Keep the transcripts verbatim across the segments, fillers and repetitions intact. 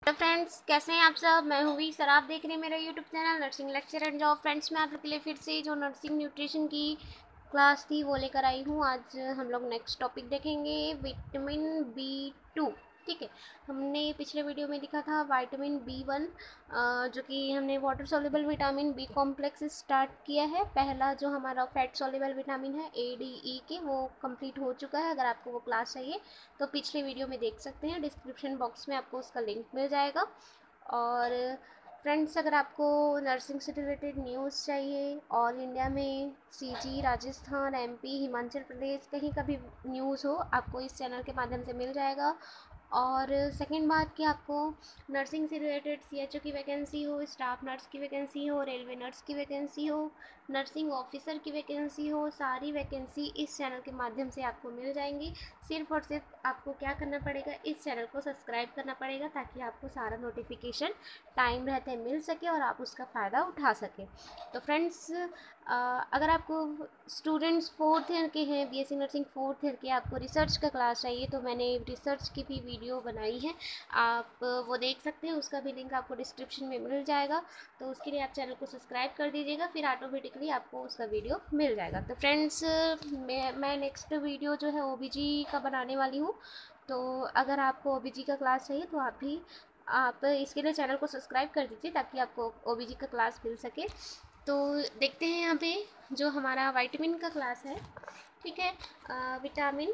तो फ्रेंड्स, कैसे हैं आप सब। मैं हुई सर, आप देख रहे हैं मेरा YouTube channel nursing lecture and job. Friends, मैं आप लोग के लिए फिर से जो नर्सिंग न्यूट्रिशन की क्लास थी वो लेकर आई हूँ। आज हम लोग नेक्स्ट टॉपिक देखेंगे, विटामिन बी टू। ठीक है, हमने पिछले वीडियो में दिखा था विटामिन बी वन, जो कि हमने water soluble vitamin B complex start किया है। पहला जो हमारा फैट सॉल्युबल विटामिन है ए डी ई के, वो कंप्लीट हो चुका है। अगर आपको वो क्लास चाहिए तो पिछले वीडियो में देख सकते हैं, डिस्क्रिप्शन बॉक्स में आपको उसका लिंक मिल जाएगा। और फ्रेंड्स, अगर आपको नर्सिंग से रिलेटेड न्यूज़ चाहिए, ऑल इंडिया में सीजी, राजस्थान, एमपी, हिमाचल प्रदेश, कहीं का भी न्यूज़ हो, आपको इस चैनल के माध्यम से मिल जाएगा। और सेकंड बात कि आपको नर्सिंग से रिलेटेड सीएचओ की वैकेंसी हो, स्टाफ नर्स की वैकेंसी हो, रेलवे नर्स की वैकेंसी हो, नर्सिंग ऑफिसर की वैकेंसी हो, सारी वैकेंसी इस चैनल के माध्यम से आपको मिल जाएंगी। सिर्फ और सिर्फ आपको क्या करना पड़ेगा, इस चैनल को सब्सक्राइब करना पड़ेगा, ताकि आपको सारा नोटिफिकेशन टाइम रहते मिल सके और आप उसका फ़ायदा उठा सकें। तो फ्रेंड्स, अगर आपको स्टूडेंट्स फोर्थ ईयर के हैं, बीएससी नर्सिंग फोर्थ ईयर के, आपको रिसर्च का क्लास चाहिए, तो मैंने रिसर्च की भी वीडियो बनाई है, आप वो देख सकते हैं। उसका भी लिंक आपको डिस्क्रिप्शन में मिल जाएगा। तो उसके लिए आप चैनल को सब्सक्राइब कर दीजिएगा, फिर ऑटोमेटिकली आपको उसका वीडियो मिल जाएगा। तो फ्रेंड्स, मैं मैं नेक्स्ट वीडियो जो है ओबीजी का बनाने वाली हूँ। तो अगर आपको ओबीजी का क्लास चाहिए तो आप भी आप इसके लिए चैनल को सब्सक्राइब कर दीजिए, ताकि आपको ओबीजी का क्लास मिल सके। तो देखते हैं यहाँ पे जो हमारा विटामिन का क्लास है। ठीक है, विटामिन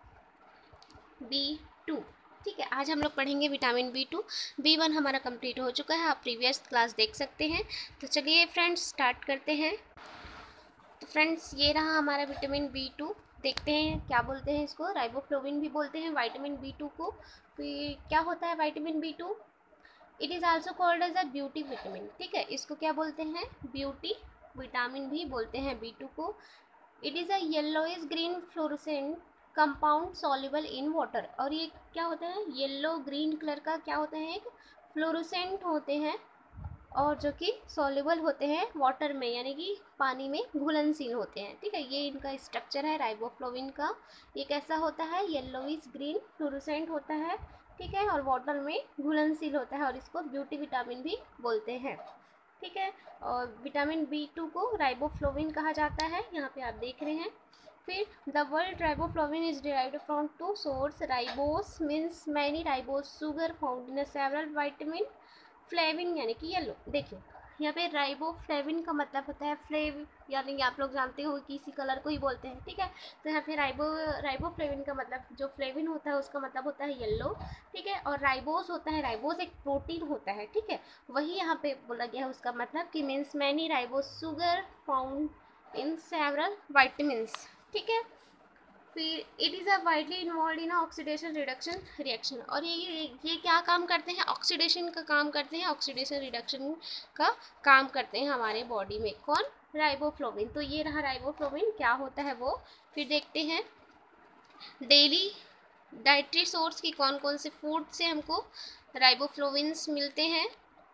बी टू। ठीक है, आज हम लोग पढ़ेंगे vitamin B two. B one हमारा कंप्लीट हो चुका है, आप प्रीवियस क्लास देख सकते हैं। तो चलिए फ्रेंड्स, स्टार्ट करते हैं। तो फ्रेंड्स, ये रहा हमारा विटामिन बी टू। देखते हैं क्या बोलते हैं इसको, राइबोफ्लोविन भी बोलते हैं विटामिन बी टू को। तो ये क्या होता है vitamin B two? It is also called as a beauty vitamin. ठीक है, इसको क्या बोलते हैं, ब्यूटी विटामिन भी बोलते हैं बी टू को। It is a yellowish green fluorescent compound soluble in water. और ये क्या होता है, येलो ग्रीन कलर का क्या होता है, एक फ्लोरोसेंट होते हैं, और जो कि सॉल्युबल होते हैं वाटर में, यानी कि पानी में घुलनशील होते हैं। ठीक है, ये इनका स्ट्रक्चर है राइबोफ्लोविन का। ये कैसा होता है, येलोइश ग्रीन फ्लोरोसेंट होता है। ठीक है, और वाटर में घुलनशील होता है, और इसको ब्यूटी विटामिन भी बोलते हैं। ठीक है, और विटामिन बी टू को राइबोफ्लोविन कहा जाता है, यहाँ पे आप देख रहे हैं। फिर the word riboflavin is derived from two source. Ribose means many ribose sugar found in several vitamin. Flavin यानी कि येलो। देखिए यहाँ पे राइबोफ्लेविन का मतलब होता है फ्लेव, यानी कि आप लोग जानते हो कि इसी कलर को ही बोलते हैं। ठीक है, तो यहाँ पे राइबो राइबोफ्लेविन का मतलब, जो फ्लेविन होता है उसका मतलब होता है येलो। ठीक है, और राइबोस होता है, राइबोस एक प्रोटीन होता है। ठीक है, वही यहाँ पे बोला गया है उसका मतलब कि means many ribose sugar found in several vitamins. ठीक है, फिर it is a widely involve in oxidation reduction reaction. और ये ये ये क्या काम करते हैं, ऑक्सीडेशन का काम करते हैं, ऑक्सीडेशन रिडक्शन का काम करते हैं हमारे बॉडी में। कौन, राइबोफ्लोविन। तो ये रहा राइबोफ्लोविन, क्या होता है वो। फिर देखते हैं डेली डाइटरी सोर्स की कौन कौन से फूड से हमको राइबोफ्लोविन्स मिलते हैं।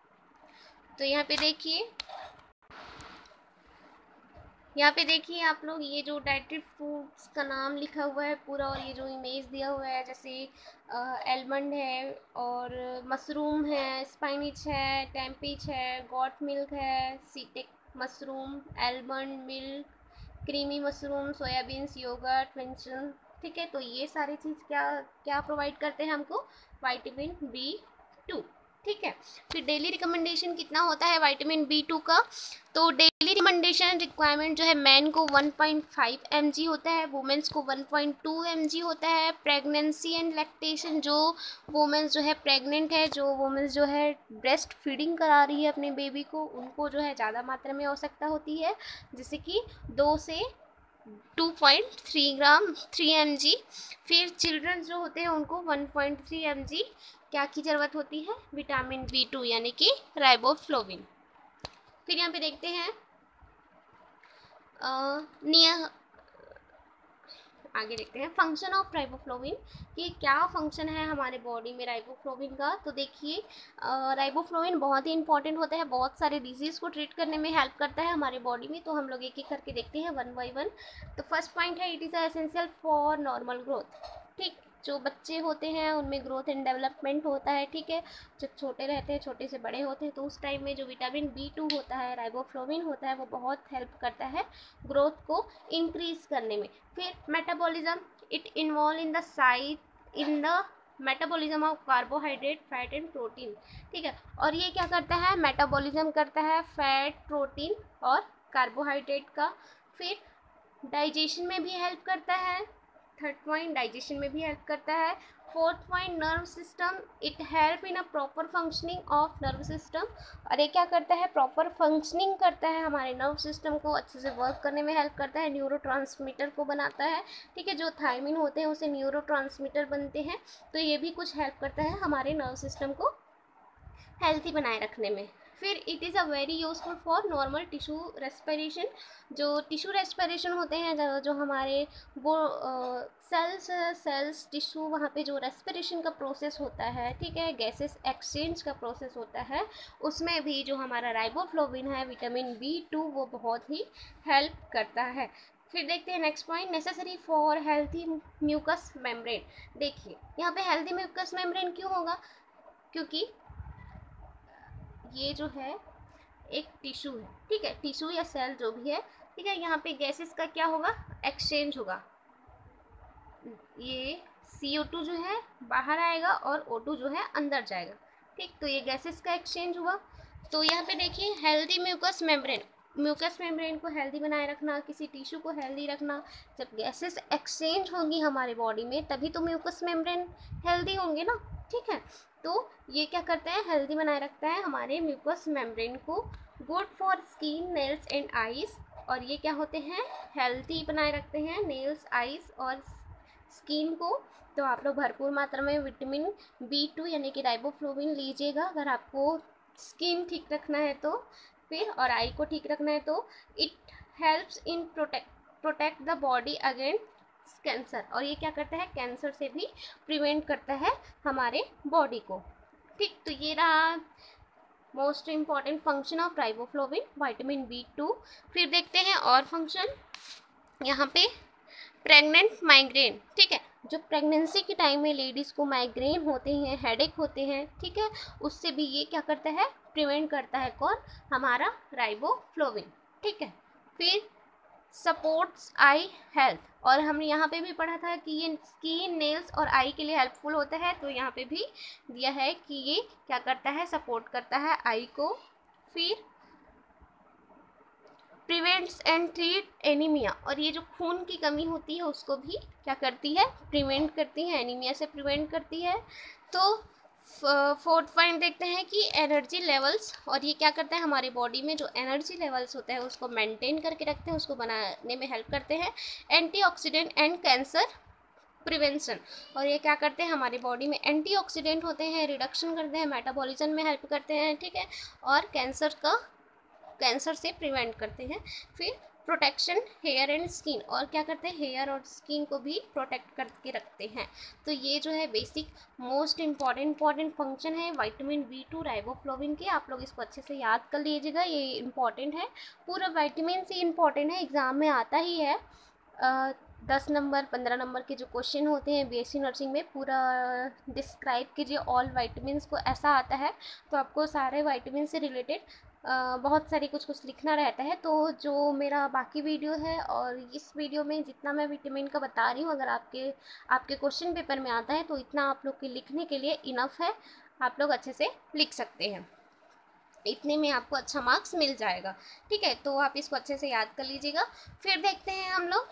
तो यहाँ पे देखिए, यहाँ पे देखिए आप लोग, ये जो डाइटरी फूड्स का नाम लिखा हुआ है पूरा, और ये जो इमेज दिया हुआ है, जैसे एलमंड है, और मशरूम है, स्पाइनिच है, टेम्पिच है, गॉट मिल्क है, shiitake mushroom, almond milk, creamy mushroom, soyabeans, yogurt, वेंचन। ठीक है, तो ये सारी चीज़ क्या क्या प्रोवाइड करते हैं हमको, विटामिन बी टू। ठीक है, फिर डेली रिकमेंडेशन कितना होता है विटामिन बी टू का। तो डेली रिकमेंडेशन रिक्वायरमेंट जो है, मैन को one point five M G होता है, वुमेंस को one point two M G होता है। प्रेगनेंसी एंड लैक्टेशन, जो वुमेंस जो है प्रेग्नेंट है, जो वुमेंस जो है ब्रेस्ट फीडिंग करा रही है अपने बेबी को, उनको जो है ज़्यादा मात्रा में आवश्यकता होती है, जैसे कि दो से two point three gram three M G. फिर चिल्ड्रन जो होते हैं उनको one point three M G क्या की ज़रूरत होती है, विटामिन बी टू यानी कि राइबोफ्लोविन। फिर यहाँ पे देखते हैं नियर आगे देखते हैं फंक्शन ऑफ राइबोफ्लोविन, कि क्या फंक्शन है हमारे बॉडी में राइबोफ्लोविन का। तो देखिए, राइबोफ्लोविन बहुत ही इंपॉर्टेंट होता है, बहुत सारे डिजीज़ को ट्रीट करने में हेल्प करता है हमारे बॉडी में। तो हम लोग एक एक करके देखते हैं वन बाई वन। तो फर्स्ट पॉइंट है, it is essential for normal growth. ठीक, जो बच्चे होते हैं उनमें ग्रोथ एंड डेवलपमेंट होता है, ठीक है। जब छोटे रहते हैं, छोटे से बड़े होते हैं, तो उस टाइम में जो विटामिन बी टू होता है, राइबोफ्लोविन होता है, वो बहुत हेल्प करता है ग्रोथ को इंक्रीज करने में। फिर metabolism, it involve in the site in the metabolism of carbohydrate, fat and protein, ठीक है। और ये क्या करता है, मेटाबॉलिज्म करता है फैट, प्रोटीन और कार्बोहाइड्रेट का। फिर डाइजेशन में भी हेल्प करता है, थर्ड पॉइंट डाइजेशन में भी हेल्प करता है। Fourth point nerve system, it help in a proper functioning of nerve system. और ये क्या करता है, प्रॉपर फंक्शनिंग करता है, हमारे नर्व सिस्टम को अच्छे से वर्क करने में हेल्प करता है, न्यूरोट्रांसमीटर को बनाता है, ठीक है। जो थायमिन होते हैं उसे न्यूरोट्रांसमीटर बनते हैं, तो ये भी कुछ हेल्प करता है हमारे नर्व सिस्टम को हेल्थी बनाए रखने में। फिर it is a very useful for normal tissue respiration. जो टिश्यू रेस्पिरेशन होते हैं, जो, जो हमारे वो सेल्स सेल्स टिश्यू, वहाँ पे जो रेस्पिरेशन का प्रोसेस होता है, ठीक है, गैसेस एक्सचेंज का प्रोसेस होता है, उसमें भी जो हमारा राइबोफ्लोविन है, विटामिन बी टू, वो बहुत ही हेल्प करता है। फिर देखते हैं next point, necessary for healthy mucus membrane. देखिए यहाँ पे हेल्थी म्यूकस मेम्ब्रेन क्यों होगा, क्योंकि ये जो है एक टिश्यू है, ठीक है, टिश्यू या सेल जो भी है, ठीक है। यहाँ पे गैसेस का क्या होगा, एक्सचेंज होगा। ये सी ओ टू जो है बाहर आएगा और ओ टू जो है अंदर जाएगा, ठीक। तो ये गैसेस का एक्सचेंज हुआ। तो यहाँ पे देखिए healthy mucus membrane, mucus membrane को हेल्दी बनाए रखना, किसी टिश्यू को हेल्दी रखना। जब गैसेस एक्सचेंज होंगी हमारे बॉडी में, तभी तो म्यूकस मेम्ब्रेन हेल्दी होंगे ना, ठीक है। तो ये क्या करते हैं, हेल्दी बनाए रखता है हमारे म्यूकस मेम्ब्रेन को। Good for skin, nails and eyes. और ये क्या होते हैं, हेल्दी बनाए रखते हैं नेल्स, आईज और स्किन को। तो आप लोग भरपूर मात्रा में विटामिन बी टू यानी कि राइबोफ्लोविन लीजिएगा अगर आपको स्किन ठीक रखना है तो। फिर और आई को ठीक रखना है तो it helps in protect protect the body against cancer. और ये क्या करता है, कैंसर से भी प्रिवेंट करता है हमारे बॉडी को, ठीक। तो ये रहा most important function of riboflavin, vitamin B two. फिर देखते हैं और फंक्शन, यहाँ पे प्रेग्नेंट माइग्रेन, ठीक है। जो प्रेगनेंसी के टाइम में लेडीज़ को माइग्रेन होते हैं, हेडेक होते हैं, ठीक है, उससे भी ये क्या करता है, प्रिवेंट करता है, कौन, हमारा राइबोफ्लोविन, ठीक है। फिर सपोर्ट्स आई हेल्थ, और हमने यहाँ पे भी पढ़ा था कि ये स्किन, नेल्स और आई के लिए हेल्पफुल होता है, तो यहाँ पे भी दिया है कि ये क्या करता है, सपोर्ट करता है आई को। फिर प्रिवेंट्स एंड ट्रीट एनीमिया, और ये जो खून की कमी होती है उसको भी क्या करती है, प्रिवेंट करती है, एनीमिया से प्रिवेंट करती है। तो फोर्थ पॉइंट देखते हैं कि एनर्जी लेवल्स, और ये क्या करता है, हमारी बॉडी में जो एनर्जी लेवल्स होते हैं उसको मेंटेन करके रखते हैं, उसको बनाने में हेल्प करते हैं। एंटीऑक्सीडेंट एंड कैंसर प्रिवेंशन, और ये क्या करते हैं, हमारी बॉडी में एंटीऑक्सीडेंट होते हैं, रिडक्शन करते हैं, मेटाबॉलिज्म में हेल्प करते हैं, ठीक है, और कैंसर का कैंसर से प्रिवेंट करते हैं। फिर प्रोटेक्शन हेयर एंड स्किन, और क्या करते हैं, हेयर और स्किन को भी प्रोटेक्ट करके रखते हैं। तो ये जो है basic most important important function है विटामिन बी टू राइबोफ्लोविन के। आप लोग इसको अच्छे से याद कर लीजिएगा, ये इम्पॉर्टेंट है, पूरा विटामिन सी इम्पॉर्टेंट है, एग्ज़ाम में आता ही है। आ, दस नंबर पंद्रह नंबर के जो क्वेश्चन होते हैं बीएससी नर्सिंग में, पूरा डिस्क्राइब कीजिए ऑल विटामिन्स को, ऐसा आता है। तो आपको सारे विटामिन से रिलेटेड Uh, बहुत सारी कुछ कुछ लिखना रहता है। तो जो मेरा बाकी वीडियो है और इस वीडियो में जितना मैं विटामिन का बता रही हूँ, अगर आपके आपके क्वेश्चन पेपर में आता है तो इतना आप लोग के लिखने के लिए इनफ है, आप लोग अच्छे से लिख सकते हैं, इतने में आपको अच्छा मार्क्स मिल जाएगा, ठीक है। तो आप इसको अच्छे से याद कर लीजिएगा। फिर देखते हैं हम लोग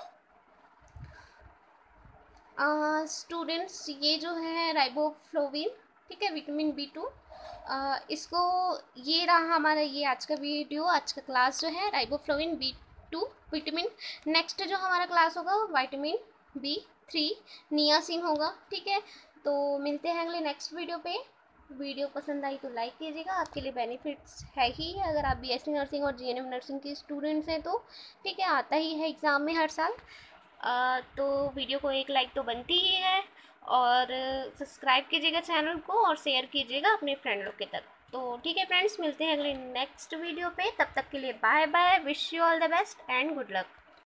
स्टूडेंट्स, ये जो है राइबोफ्लोविन, ठीक है, विटामिन बी टू, Uh, इसको, ये रहा हमारा ये आज का वीडियो, आज का क्लास जो है riboflavin B two vitamin. Next जो हमारा क्लास होगा विटामिन बी थ्री नियासिन होगा, ठीक है। तो मिलते हैं अगले नेक्स्ट वीडियो पे। वीडियो पसंद आई तो लाइक कीजिएगा, आपके लिए बेनिफिट्स है ही, अगर आप बीएससी नर्सिंग और जीएनएम नर्सिंग के स्टूडेंट्स हैं तो, ठीक है, आता ही है एग्ज़ाम में हर साल। आ, तो वीडियो को एक लाइक तो बनती ही है, और सब्सक्राइब कीजिएगा चैनल को और शेयर कीजिएगा अपने फ्रेंड लोग के तक। तो ठीक है फ्रेंड्स, मिलते हैं अगले नेक्स्ट वीडियो पे, तब तक के लिए bye bye, wish you all the best and good luck.